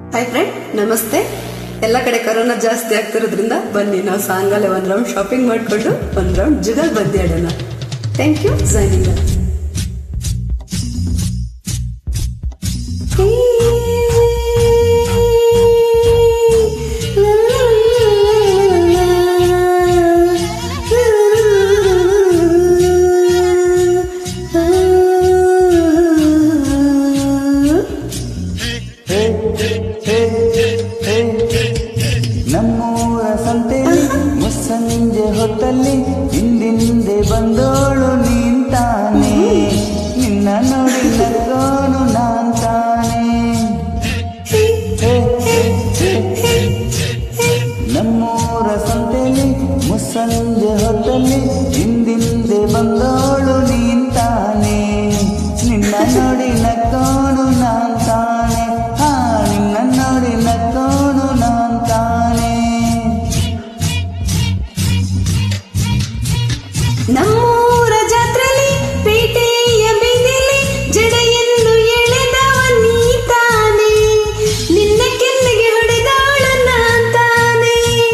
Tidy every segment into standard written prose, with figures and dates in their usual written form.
Hi friend, ನಮಸ್ತೆ. ಎಲ್ಲ ಕಡೆ ಕೊರೋನಾ ಜಾಸ್ತಿ ಆಗ್ತಿರೋದ್ರಿಂದ ಬನ್ನಿ ನಾವು ಸಾಂಗಲ್ಲೇ ಒಂದ್ ರೌಂಡ್ ಶಾಪಿಂಗ್ ಮಾಡ್ಕೊಂಡು ಒಂದ್ ರೌಂಡ್ ಜುಗಲ್ ಬಂದಿ ಆಡೋಣ. Thank you joining. ನಮ್ಮೂರ ಸಂತೆಲಿ ಮುಸ್ಸಂಜೆ ಹೊತ್ತಲ್ಲಿ ಹಿಂದಿಂದೆ ಬಂದೋಳು ನೀಂತಾನೆ, ನಿನ್ನ ನೋಡಿ ನಕ್ಕೋನು ನಾನ್ ತಾನೆ. ನಮ್ಮೂರ ಸಂತೆಲಿ ಮುಸ್ಸಂಜೆ ಹೊತ್ತಲ್ಲಿ ಹಿಂದಿಂದೆ ಬಂದೋಳು ನೀಂತಾನೆ, ನಿನ್ನ ನೋಡಿ ನಕ್ಕೋನು ನಾನ್ ತಾನೆ. ಹಾ, ನಿನ್ನ ನೋಡಿ ನಕ್ಕೋನು ನಾನ್ ತಾನೆ. ನಮ್ಮೂರ ಜಾತ್ರೆಲಿ ಪೇಟೆಯ ಬೀದಿಲಿ ಜಡೆಯನ್ನು ಎಳೆದವ ನೀ ತಾನೆ, ನಿನ್ನ ಕೆನ್ನೆಗೆ ಹೊಡೆದಾಳ ನಾನ್ ತಾನೆ.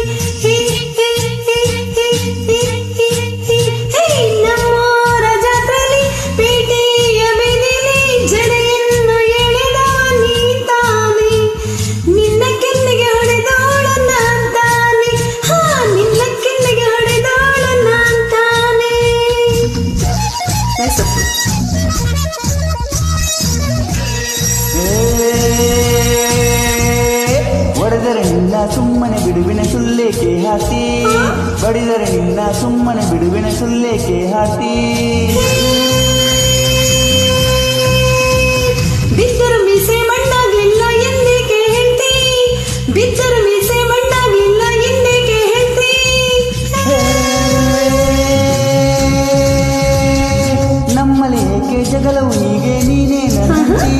ನಮ್ಮೂರ ಜಾತ್ರೆಲಿ ಪೇಟೆಯ ಬೀದಿಲಿ ಜಡೆಯನ್ನು ಎಳೆದವ ನೀ ತಾನೆ, ನಿನ್ನ ಕೆನ್ನೆಗೆ ಹೊಡೆದಾಳ ನಾನ್ ತಾನೆ. ಹಾ, ನಿನ್ನ ಕೆನ್ನೆಗೆ ಹೊಡೆದಾಳ ನಾನ್ ತಾನೆ. ಒಡೆದರೆ ನಿನ್ನ ಸುಮ್ಮನೆ ಬಿಡುವಿನ ಸುಲ್ಲೇಕೆ ಹಾತಿ, ಬಡಿದರೆ ನಿನ್ನ ಸುಮ್ಮನೆ ಬಿಡುವಿನ ಸುಲ್ಲೇಕೆ ಹಾತಿ. ಬಿದ್ದರು ಮೀಸೆ ಮಣ್ಣಾಗ್ಲಿಲ್ಲ ಎಂದೇಕೆ ಹೇಳ್ತಿ, ಬಿದ್ದರು ಮೀಸೆ ಮಣ್ಣಾಗ್ಲಿಲ್ಲ ಎಂದೇಕೆ ಹೇಳ್ತಿ. ನಮ್ಮಲ್ಲಿ ಏಕೆ ಜಗಳವು ಹೀಗೆ ನೀನೇ ನಂಬಿ,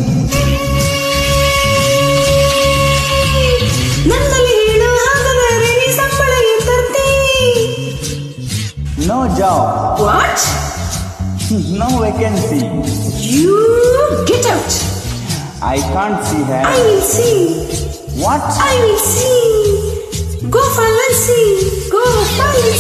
ನನ್ನಲ್ಲಿ ಹೇಳು ಹಾಗಾದರೆ ನೀ ಸಂಬಳ ತರ್ತಿ. No job, what? No vacancy, you get out. I can't see I have. will see. What? I will see. Go for see. Go for